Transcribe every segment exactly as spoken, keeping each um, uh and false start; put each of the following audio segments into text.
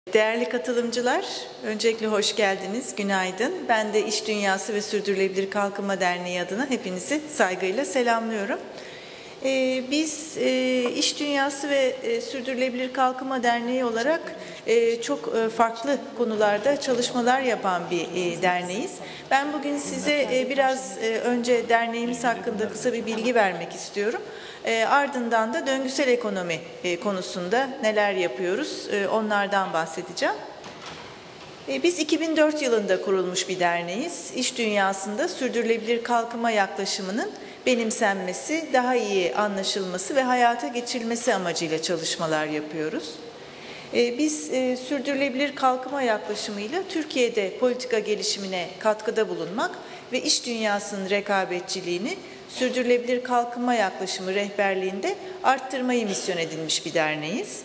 Değerli katılımcılar, öncelikle hoş geldiniz, günaydın. Ben de İş Dünyası ve Sürdürülebilir Kalkınma Derneği adına hepinizi saygıyla selamlıyorum. Ee, biz e, İş Dünyası ve e, Sürdürülebilir Kalkınma Derneği olarak e, çok e, farklı konularda çalışmalar yapan bir e, derneğiz. Ben bugün size e, biraz e, önce derneğimiz hakkında kısa bir bilgi vermek istiyorum. E, ardından da döngüsel ekonomi e, konusunda neler yapıyoruz e, onlardan bahsedeceğim. E, biz iki bin dört yılında kurulmuş bir derneğiz. İş dünyasında sürdürülebilir kalkınma yaklaşımının benimsenmesi, daha iyi anlaşılması ve hayata geçirilmesi amacıyla çalışmalar yapıyoruz. E, biz e, sürdürülebilir kalkınma yaklaşımıyla Türkiye'de politika gelişimine katkıda bulunmak ve iş dünyasının rekabetçiliğini sürdürülebilir kalkınma yaklaşımı rehberliğinde arttırmayı misyon edilmiş bir derneğiz.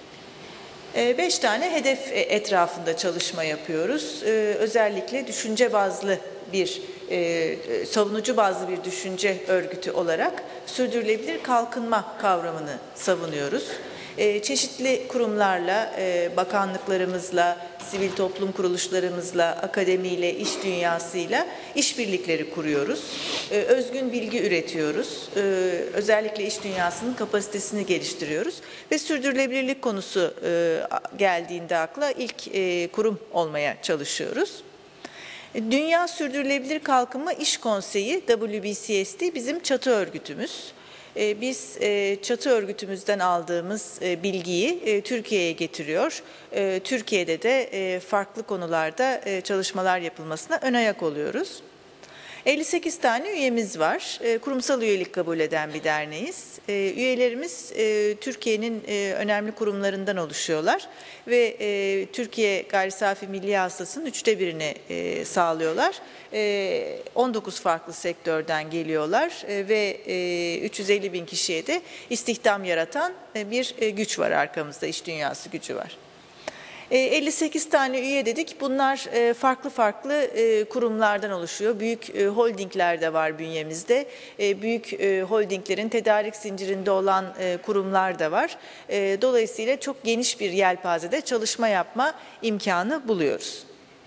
Beş tane hedef etrafında çalışma yapıyoruz. Özellikle düşünce bazlı bir, savunucu bazlı bir düşünce örgütü olarak sürdürülebilir kalkınma kavramını savunuyoruz. Çeşitli kurumlarla, bakanlıklarımızla, sivil toplum kuruluşlarımızla, akademiyle, iş dünyasıyla işbirlikleri kuruyoruz. Özgün bilgi üretiyoruz. Özellikle iş dünyasının kapasitesini geliştiriyoruz. Ve sürdürülebilirlik konusu geldiğinde akla ilk kurum olmaya çalışıyoruz. Dünya Sürdürülebilir Kalkınma İş Konseyi W B C S D bizim çatı örgütümüz. Biz çatı örgütümüzden aldığımız bilgiyi Türkiye'ye getiriyor. Türkiye'de de farklı konularda çalışmalar yapılmasına ön ayak oluyoruz. elli sekiz tane üyemiz var. Kurumsal üyelik kabul eden bir derneğiz. Üyelerimiz Türkiye'nin önemli kurumlarından oluşuyorlar ve Türkiye gayri safi milli hasılasının üçte birini sağlıyorlar. on dokuz farklı sektörden geliyorlar ve üç yüz elli bin kişiye de istihdam yaratan bir güç var arkamızda, iş dünyası gücü var. elli sekiz tane üye dedik. Bunlar farklı farklı kurumlardan oluşuyor. Büyük holdingler de var bünyemizde. Büyük holdinglerin tedarik zincirinde olan kurumlar da var. Dolayısıyla çok geniş bir yelpazede çalışma yapma imkanı buluyoruz.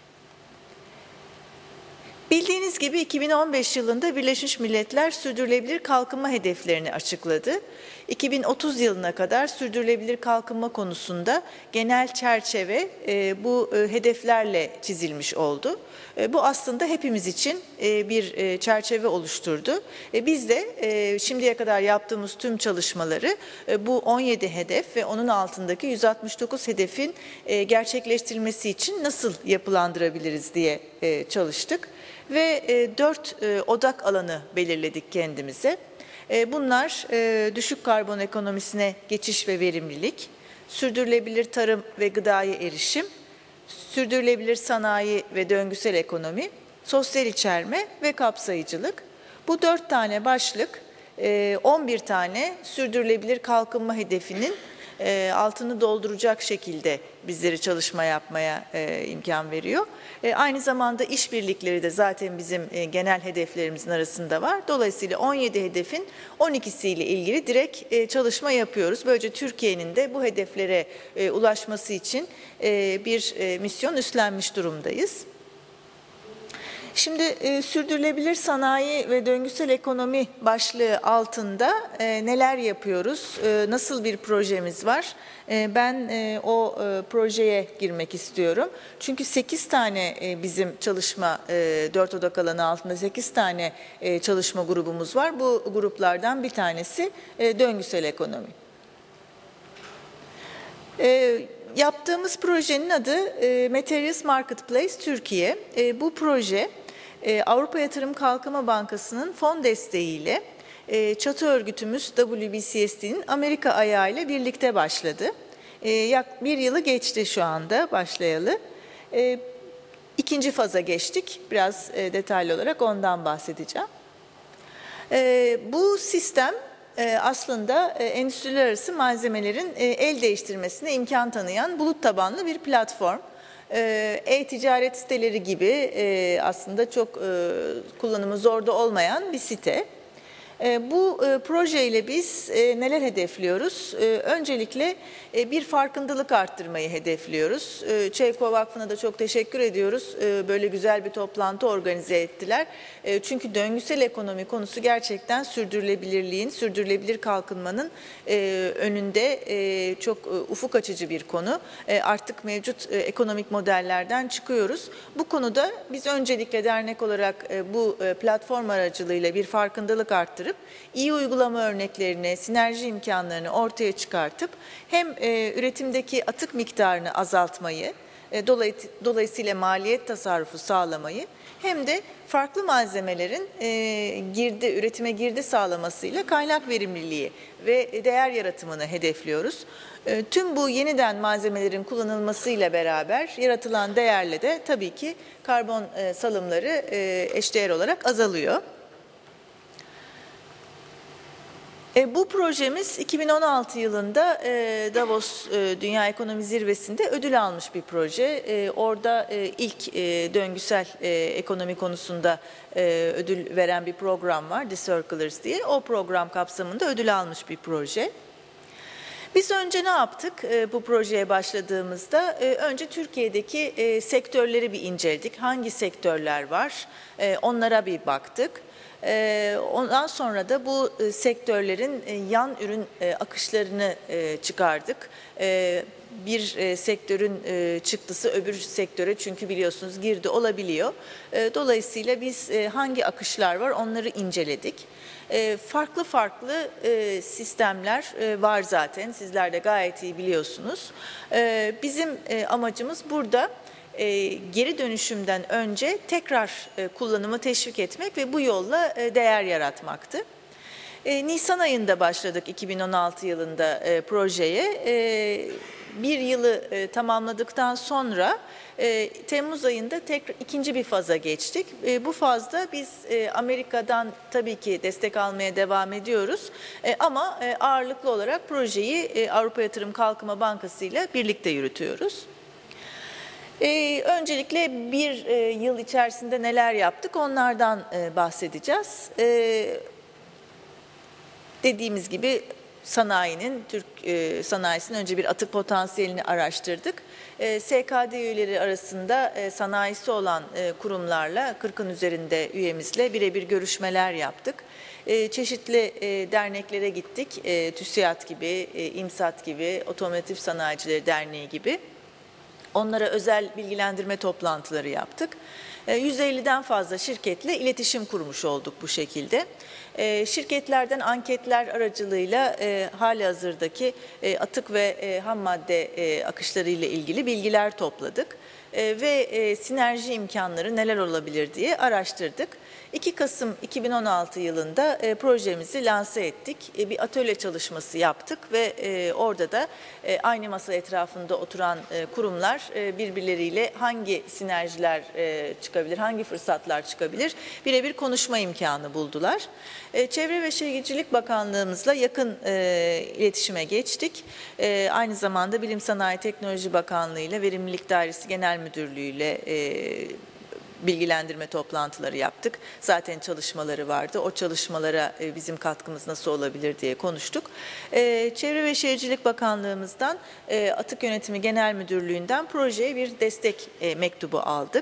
Bildiğiniz gibi iki bin on beş yılında Birleşmiş Milletler Sürdürülebilir Kalkınma Hedeflerini açıkladı. iki bin otuz yılına kadar sürdürülebilir kalkınma konusunda genel çerçeve e, bu e, hedeflerle çizilmiş oldu. E, bu aslında hepimiz için e, bir e, çerçeve oluşturdu. E, biz de e, şimdiye kadar yaptığımız tüm çalışmaları e, bu on yedi hedef ve onun altındaki yüz altmış dokuz hedefin e, gerçekleştirilmesi için nasıl yapılandırabiliriz diye e, çalıştık. Ve e, dört e, odak alanı belirledik kendimize. E, bunlar e, düşük karbon ekonomisine geçiş ve verimlilik, sürdürülebilir tarım ve gıdaya erişim, sürdürülebilir sanayi ve döngüsel ekonomi, sosyal içerme ve kapsayıcılık. Bu dört tane başlık, e, on bir tane sürdürülebilir kalkınma hedefinin E, altını dolduracak şekilde bizleri çalışma yapmaya e, imkan veriyor. E, aynı zamanda işbirlikleri de zaten bizim e, genel hedeflerimizin arasında var. Dolayısıyla on yedi hedefin on ikisiyle ilgili direkt e, çalışma yapıyoruz. Böylece Türkiye'nin de bu hedeflere e, ulaşması için e, bir e, misyon üstlenmiş durumdayız. Şimdi e, sürdürülebilir sanayi ve döngüsel ekonomi başlığı altında e, neler yapıyoruz, e, nasıl bir projemiz var? E, ben e, o e, projeye girmek istiyorum. Çünkü sekiz tane e, bizim çalışma, e, dört odak alanı altında sekiz tane e, çalışma grubumuz var. Bu gruplardan bir tanesi e, döngüsel ekonomi. E, yaptığımız projenin adı e, Materials Marketplace Türkiye. E, bu proje Avrupa Yatırım Kalkınma Bankası'nın fon desteğiyle çatı örgütümüz W B C S D'nin Amerika ayağı ile birlikte başladı. Yak bir yılı geçti şu anda başlayalı. İkinci faza geçtik. Biraz detaylı olarak ondan bahsedeceğim. Bu sistem aslında endüstriler arası malzemelerin el değiştirmesine imkan tanıyan bulut tabanlı bir platform. E-ticaret siteleri gibi aslında çok kullanımı zor da olmayan bir site. E, bu e, projeyle biz e, neler hedefliyoruz? E, öncelikle e, bir farkındalık arttırmayı hedefliyoruz. E, Çevko Vakfı'na da çok teşekkür ediyoruz. E, böyle güzel bir toplantı organize ettiler. E, çünkü döngüsel ekonomi konusu gerçekten sürdürülebilirliğin, sürdürülebilir kalkınmanın e, önünde e, çok e, ufuk açıcı bir konu. E, artık mevcut e, ekonomik modellerden çıkıyoruz. Bu konuda biz öncelikle dernek olarak e, bu e, platform aracılığıyla bir farkındalık arttırıyoruz. İyi uygulama örneklerini, sinerji imkanlarını ortaya çıkartıp hem e, üretimdeki atık miktarını azaltmayı, e, dolay, dolayısıyla maliyet tasarrufu sağlamayı hem de farklı malzemelerin e, girdi, üretime girdi sağlamasıyla kaynak verimliliği ve değer yaratımını hedefliyoruz. E, tüm bu yeniden malzemelerin kullanılmasıyla beraber yaratılan değerle de tabii ki karbon e, salımları e, eşdeğer olarak azalıyor. E, bu projemiz iki bin on altı yılında e, Davos e, Dünya Ekonomi Zirvesi'nde ödül almış bir proje. E, orada e, ilk e, döngüsel e, ekonomi konusunda e, ödül veren bir program var, The Circulars diye. O program kapsamında ödül almış bir proje. Biz önce ne yaptık e, bu projeye başladığımızda? E, önce Türkiye'deki e, sektörleri bir inceledik. Hangi sektörler var? E, onlara bir baktık. Ondan sonra da bu sektörlerin yan ürün akışlarını çıkardık. Bir sektörün çıktısı öbür sektöre çünkü biliyorsunuz girdi olabiliyor. Dolayısıyla biz hangi akışlar var onları inceledik. Farklı farklı sistemler var zaten. Sizler de gayet iyi biliyorsunuz. Bizim amacımız burada E, geri dönüşümden önce tekrar e, kullanımı teşvik etmek ve bu yolla e, değer yaratmaktı. E, Nisan ayında başladık iki bin on altı yılında e, projeye. E, bir yılı e, tamamladıktan sonra e, Temmuz ayında tekrar ikinci bir faza geçtik. E, bu fazda biz e, Amerika'dan tabii ki destek almaya devam ediyoruz. E, ama e, ağırlıklı olarak projeyi e, Avrupa Yatırım Kalkınma Bankası ile birlikte yürütüyoruz. Ee, öncelikle bir e, yıl içerisinde neler yaptık onlardan e, bahsedeceğiz. Ee, dediğimiz gibi sanayinin, Türk e, sanayisinin önce bir atık potansiyelini araştırdık. E, S K D üyeleri arasında e, sanayisi olan e, kurumlarla kırkın üzerinde üyemizle birebir görüşmeler yaptık. E, çeşitli e, derneklere gittik. E, TÜSİAD gibi, e, İMSAT gibi, Otomotiv Sanayicileri Derneği gibi. Onlara özel bilgilendirme toplantıları yaptık. yüz elliden fazla şirketle iletişim kurmuş olduk bu şekilde. Şirketlerden anketler aracılığıyla halihazırdaki atık ve ham madde akışları ile ilgili bilgiler topladık. Ve sinerji imkanları neler olabilir diye araştırdık. iki Kasım iki bin on altı yılında e, projemizi lanse ettik. E, bir atölye çalışması yaptık ve e, orada da e, aynı masa etrafında oturan e, kurumlar e, birbirleriyle hangi sinerjiler e, çıkabilir, hangi fırsatlar çıkabilir birebir konuşma imkanı buldular. E, Çevre ve Şehircilik Bakanlığımızla yakın e, iletişime geçtik. E, aynı zamanda Bilim Sanayi Teknoloji Bakanlığı ile Verimlilik Dairesi Genel Müdürlüğü ile e, bilgilendirme toplantıları yaptık. Zaten çalışmaları vardı. O çalışmalara bizim katkımız nasıl olabilir diye konuştuk. Çevre ve Şehircilik Bakanlığımızdan Atık Yönetimi Genel Müdürlüğü'nden projeye bir destek mektubu aldık.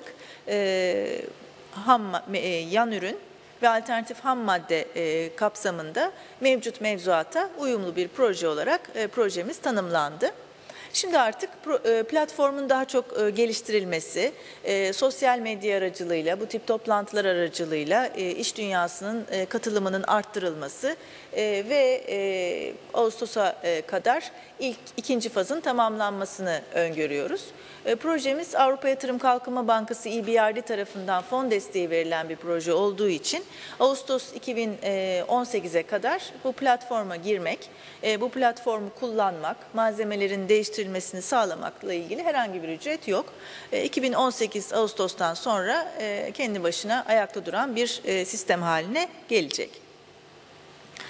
Ham, yan ürün ve alternatif ham madde kapsamında mevcut mevzuata uyumlu bir proje olarak projemiz tanımlandı. Şimdi artık platformun daha çok geliştirilmesi, sosyal medya aracılığıyla, bu tip toplantılar aracılığıyla iş dünyasının katılımının arttırılması ve Ağustos'a kadar ilk ikinci fazın tamamlanmasını öngörüyoruz. Projemiz Avrupa Yatırım Kalkınma Bankası E B R D tarafından fon desteği verilen bir proje olduğu için Ağustos iki bin on sekize kadar bu platforma girmek, bu platformu kullanmak, malzemelerin değiştirilmesini sağlamakla ilgili herhangi bir ücret yok. iki bin on sekiz Ağustos'tan sonra kendi başına ayakta duran bir sistem haline gelecek.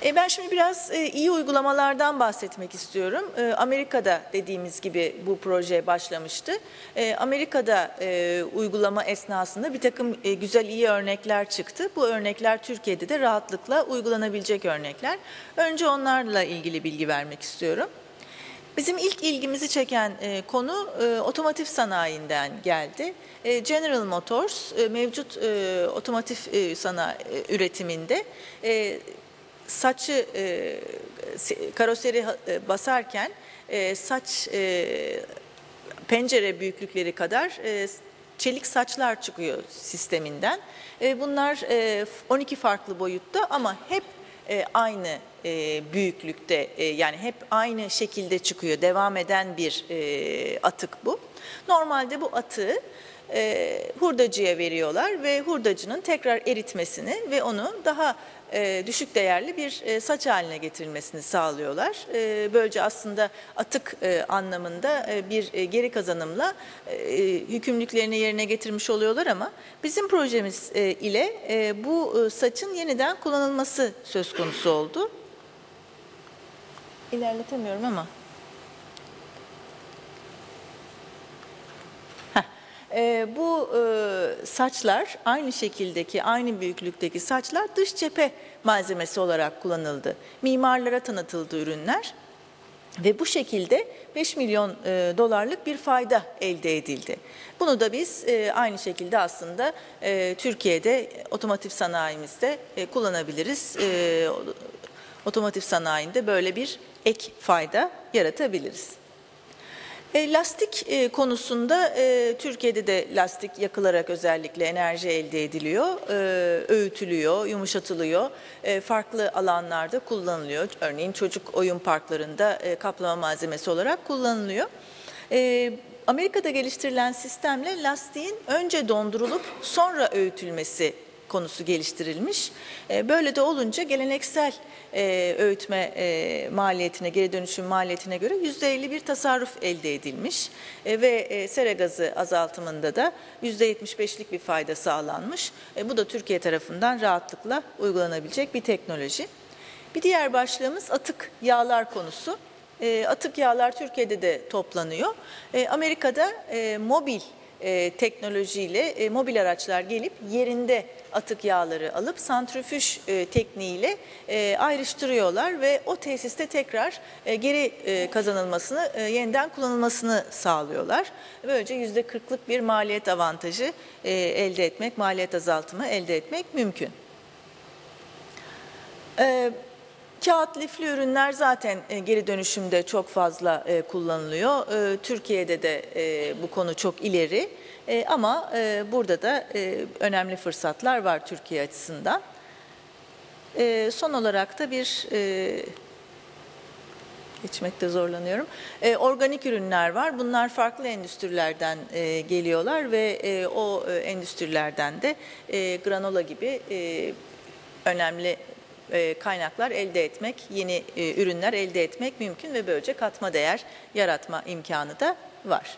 E ben şimdi biraz e, iyi uygulamalardan bahsetmek istiyorum. E, Amerika'da dediğimiz gibi bu proje başlamıştı. E, Amerika'da e, uygulama esnasında bir takım e, güzel iyi örnekler çıktı. Bu örnekler Türkiye'de de rahatlıkla uygulanabilecek örnekler. Önce onlarla ilgili bilgi vermek istiyorum. Bizim ilk ilgimizi çeken e, konu e, otomotiv sanayinden geldi. E, General Motors e, mevcut e, otomotiv e, sanayi e, üretiminde e, saçı e, karoseri e, basarken e, saç e, pencere büyüklükleri kadar e, çelik saçlar çıkıyor sisteminden. E, bunlar e, on iki farklı boyutta ama hep e, aynı e, büyüklükte e, yani hep aynı şekilde çıkıyor. Devam eden bir e, atık bu. Normalde bu atığı e, hurdacıya veriyorlar ve hurdacının tekrar eritmesini ve onu daha e, düşük değerli bir e, saç haline getirilmesini sağlıyorlar. E, böylece aslında atık e, anlamında e, bir e, geri kazanımla e, yükümlülüklerini yerine getirmiş oluyorlar ama bizim projemiz e, ile e, bu e, saçın yeniden kullanılması söz konusu oldu. İlerletemiyorum ama. E, bu e, saçlar aynı şekildeki, aynı büyüklükteki saçlar dış cephe malzemesi olarak kullanıldı. Mimarlara tanıtıldı ürünler ve bu şekilde beş milyon e, dolarlık bir fayda elde edildi. Bunu da biz e, aynı şekilde aslında e, Türkiye'de otomotiv sanayimizde e, kullanabiliriz. E, otomotiv sanayinde böyle bir ek fayda yaratabiliriz. E, lastik e, konusunda e, Türkiye'de de lastik yakılarak özellikle enerji elde ediliyor, e, öğütülüyor, yumuşatılıyor, e, farklı alanlarda kullanılıyor. Örneğin çocuk oyun parklarında e, kaplama malzemesi olarak kullanılıyor. E, Amerika'da geliştirilen sistemle lastiğin önce dondurulup sonra öğütülmesi konusu geliştirilmiş. Böyle de olunca geleneksel öğütme maliyetine, geri dönüşüm maliyetine göre yüzde elli bir tasarruf elde edilmiş ve sera gazı azaltımında da yüzde yetmiş beşlik bir fayda sağlanmış. Bu da Türkiye tarafından rahatlıkla uygulanabilecek bir teknoloji. Bir diğer başlığımız atık yağlar konusu. Atık yağlar Türkiye'de de toplanıyor. Amerika'da mobil E, teknolojiyle e, mobil araçlar gelip yerinde atık yağları alıp santrifüj e, tekniğiyle e, ayrıştırıyorlar ve o tesiste tekrar e, geri e, kazanılmasını, e, yeniden kullanılmasını sağlıyorlar. Böylece yüzde kırklık bir maliyet avantajı e, elde etmek, maliyet azaltımı elde etmek mümkün. E, Kağıt lifli ürünler zaten geri dönüşümde çok fazla kullanılıyor. Türkiye'de de bu konu çok ileri ama burada da önemli fırsatlar var Türkiye açısından. Son olarak da bir geçmekte zorlanıyorum. Organik ürünler var. Bunlar farklı endüstrilerden geliyorlar ve o endüstrilerden de granola gibi önemli kaynaklar elde etmek, yeni ürünler elde etmek mümkün ve böylece katma değer yaratma imkanı da var.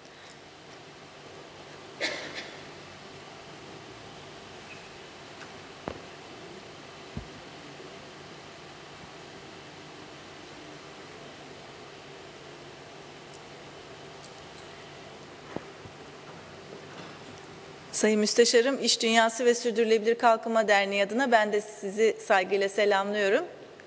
Sayın Müsteşarım, İş Dünyası ve Sürdürülebilir Kalkınma Derneği adına ben de sizi saygıyla selamlıyorum.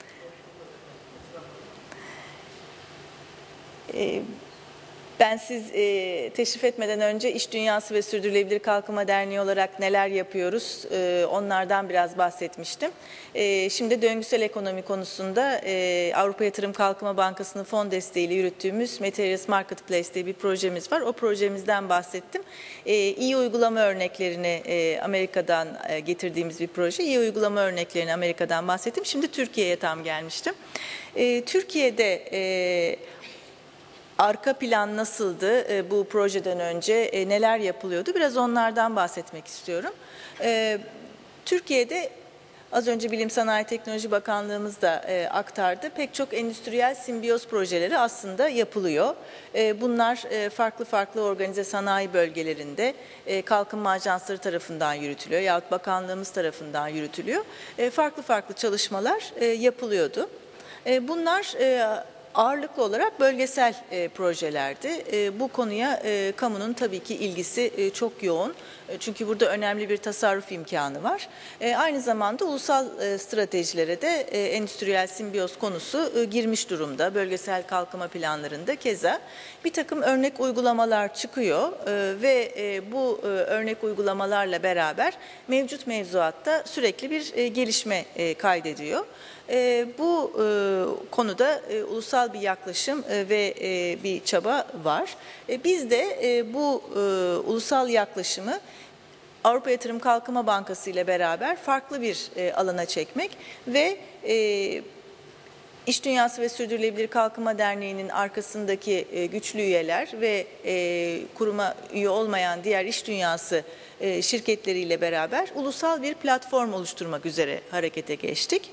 Ee, Ben siz e, teşrif etmeden önce İş Dünyası ve Sürdürülebilir Kalkınma Derneği olarak neler yapıyoruz e, onlardan biraz bahsetmiştim. E, şimdi döngüsel ekonomi konusunda e, Avrupa Yatırım Kalkınma Bankası'nın fon desteğiyle yürüttüğümüz Materials Marketplace diye bir projemiz var. O projemizden bahsettim. E, iyi uygulama örneklerini e, Amerika'dan e, getirdiğimiz bir proje. İyi uygulama örneklerini Amerika'dan bahsettim. Şimdi Türkiye'ye tam gelmiştim. E, Türkiye'de e, arka plan nasıldı e, bu projeden önce, e, neler yapılıyordu? Biraz onlardan bahsetmek istiyorum. E, Türkiye'de Az önce Bilim Sanayi Teknoloji Bakanlığımız da e, aktardı. Pek çok endüstriyel simbiyoz projeleri aslında yapılıyor. E, bunlar e, farklı farklı organize sanayi bölgelerinde e, kalkınma ajansları tarafından yürütülüyor yahut bakanlığımız tarafından yürütülüyor. E, farklı farklı çalışmalar e, yapılıyordu. E, bunlar e, ağırlıklı olarak bölgesel e, projelerdi. E, bu konuya e, kamunun tabii ki ilgisi e, çok yoğun. E, çünkü burada önemli bir tasarruf imkanı var. E, aynı zamanda ulusal e, stratejilere de e, endüstriyel simbiyoz konusu e, girmiş durumda. Bölgesel kalkınma planlarında keza bir takım örnek uygulamalar çıkıyor e, ve e, bu e, örnek uygulamalarla beraber mevcut mevzuatta sürekli bir e, gelişme e, kaydediyor. E, bu e, konuda e, ulusal bir yaklaşım e, ve e, bir çaba var. E, biz de e, bu e, ulusal yaklaşımı Avrupa Yatırım Kalkınma Bankası ile beraber farklı bir e, alana çekmek ve e, İş Dünyası ve Sürdürülebilir Kalkınma Derneği'nin arkasındaki e, güçlü üyeler ve e, kuruma üye olmayan diğer iş dünyası e, şirketleriyle beraber ulusal bir platform oluşturmak üzere harekete geçtik.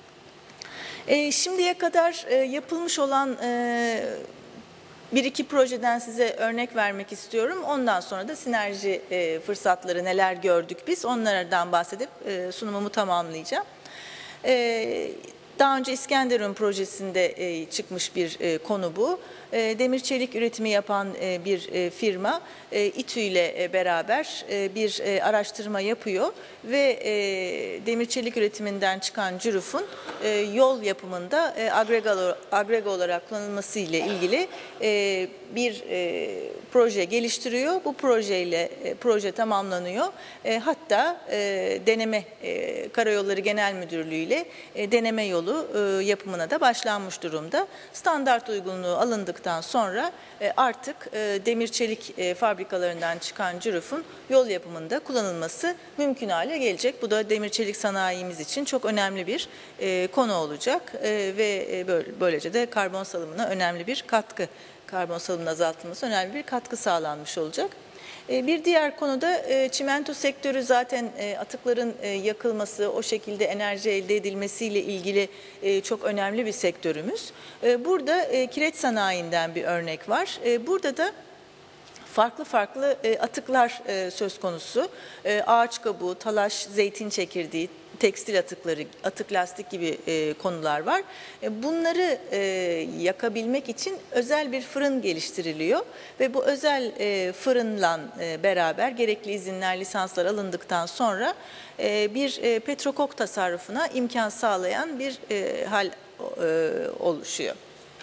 E, şimdiye kadar e, yapılmış olan e, bir iki projeden size örnek vermek istiyorum. Ondan sonra da sinerji e, fırsatları neler gördük biz onlardan bahsedip e, sunumumu tamamlayacağım. E, daha önce İskenderun projesinde e, çıkmış bir e, konu bu. E, demir çelik üretimi yapan e, bir e, firma e, İTÜ ile e, beraber e, bir e, araştırma yapıyor ve e, demir çelik üretiminden çıkan cürufun e, yol yapımında e, agrega, agrega olarak kullanılması ile ilgili e, bir e, proje geliştiriyor. Bu projeyle e, proje tamamlanıyor. E, hatta e, deneme e, Karayolları Genel Müdürlüğü ile e, deneme yolu e, yapımına da başlanmış durumda. Standart uygunluğu alındıktan sonra e, artık e, demir çelik e, fabrikalarından çıkan cürufun yol yapımında kullanılması mümkün hale gelecek. Bu da demir çelik sanayimiz için çok önemli bir e, konu olacak e, ve e, böylece de karbon salımına önemli bir katkı, karbon salımının azaltılması önemli bir katkı sağlanmış olacak. Bir diğer konuda çimento sektörü zaten atıkların yakılması, o şekilde enerji elde edilmesiyle ilgili çok önemli bir sektörümüz. Burada kireç sanayinden bir örnek var. Burada da farklı farklı atıklar söz konusu. Ağaç kabuğu, talaş, zeytin çekirdeği, tekstil atıkları, atık lastik gibi e, konular var. E, bunları e, yakabilmek için özel bir fırın geliştiriliyor ve bu özel e, fırınla e, beraber gerekli izinler, lisanslar alındıktan sonra e, bir e, petrokok tasarrufuna imkan sağlayan bir e, hal e, oluşuyor.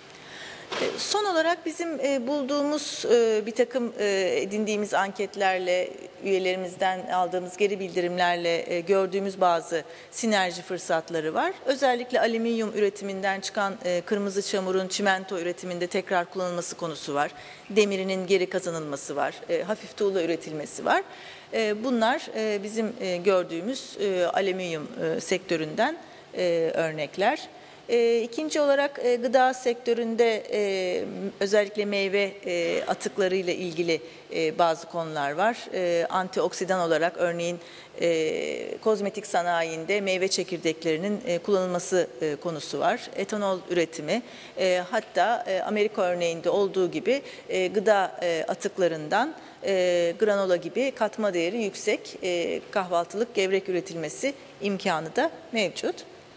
Son olarak bizim bulduğumuz bir takım edindiğimiz anketlerle, üyelerimizden aldığımız geri bildirimlerle gördüğümüz bazı sinerji fırsatları var. Özellikle alüminyum üretiminden çıkan kırmızı çamurun çimento üretiminde tekrar kullanılması konusu var. Demirinin geri kazanılması var, hafif tuğla üretilmesi var. Bunlar bizim gördüğümüz alüminyum sektöründen örnekler. E, ikinci olarak e, gıda sektöründe e, özellikle meyve e, atıkları ile ilgili e, bazı konular var. E, antioksidan olarak örneğin e, kozmetik sanayinde meyve çekirdeklerinin e, kullanılması e, konusu var. Etanol üretimi, e, hatta e, Amerika örneğinde olduğu gibi e, gıda e, atıklarından e, granola gibi katma değeri yüksek e, kahvaltılık gevrek üretilmesi imkanı da mevcut.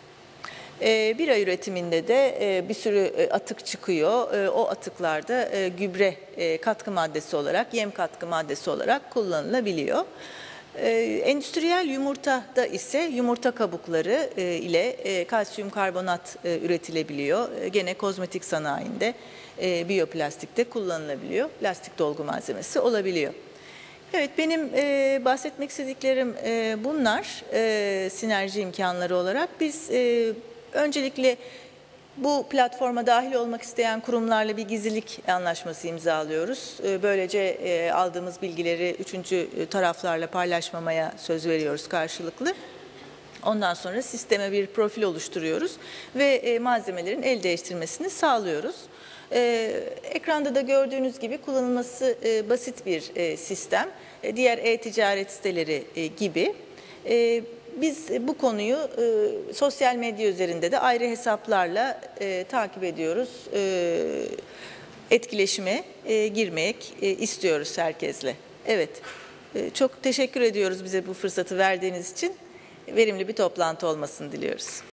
E, bira üretiminde de e, bir sürü e, atık çıkıyor. E, o atıklarda e, gübre e, katkı maddesi olarak, yem katkı maddesi olarak kullanılabiliyor. E, endüstriyel yumurtada ise yumurta kabukları e, ile e, kalsiyum karbonat e, üretilebiliyor. E, gene kozmetik sanayinde, e, biyoplastikte kullanılabiliyor. Plastik dolgu malzemesi olabiliyor. Evet, benim e, bahsetmek istediklerim e, bunlar e, sinerji imkanları olarak. Biz e, öncelikle bu platforma dahil olmak isteyen kurumlarla bir gizlilik anlaşması imzalıyoruz. E, böylece e, aldığımız bilgileri üçüncü taraflarla paylaşmamaya söz veriyoruz karşılıklı. Ondan sonra sisteme bir profil oluşturuyoruz ve e, malzemelerin el değiştirmesini sağlıyoruz. Ee, ekranda da gördüğünüz gibi kullanılması e, basit bir e, sistem. E, diğer e-ticaret siteleri e, gibi. E, biz bu konuyu e, sosyal medya üzerinde de ayrı hesaplarla e, takip ediyoruz. E, etkileşime e, girmek e, istiyoruz herkesle. Evet, e, çok teşekkür ediyoruz bize bu fırsatı verdiğiniz için. Verimli bir toplantı olmasını diliyoruz.